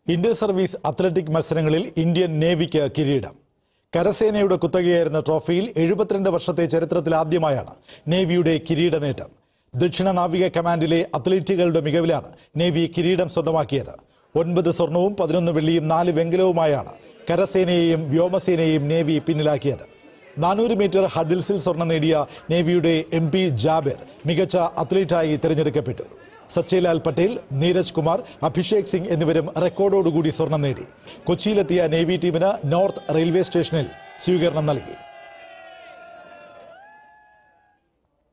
Inter service athletic മത്സരങ്ങളിൽ Indian നേവിക്ക് കിരീടം. കരസേനയുടെ കുത്തകയായിരുന്ന ട്രോഫിയിൽ 72 വർഷത്തെ ചരിത്രത്തിൽ ആദ്യമായാണ് നേവിയുടെ കിരീട നേട്ടം. ദക്ഷിണ നാവിക കമാൻഡിലെ അത്ലറ്റുകളുടെ മികവിലാണ് നേവി കിരീടം സ്വന്തമാക്കിയത്. 9 സ്വർണവും 11 വെള്ളിയും 4 വെങ്കലവുമായാണ് കരസേനയെയും വ്യോമസേനയെയും നേവി പിന്നിലാക്കിയത്. 400 മീറ്റർ ഹഡിൽസിൽ സ്വർണം നേടിയ നേവിയുടെ MP ജാബിർ മികച്ച അത്ലറ്റായി തിരഞ്ഞെടുക്കപ്പെട്ടു. സച്ചേലാൽ പട്ടേൽ, നീരജ് കുമാർ, അഭിഷേക് സിംഗ് എന്നിവരും റെക്കോർഡോടുകൂടി സ്വർണം നേടി. കൊച്ചിയിലെത്തിയ നേവി ടീമിന് നോർത്ത് റെയിൽവേ സ്റ്റേഷനിൽ സ്വീകരണം നൽകി.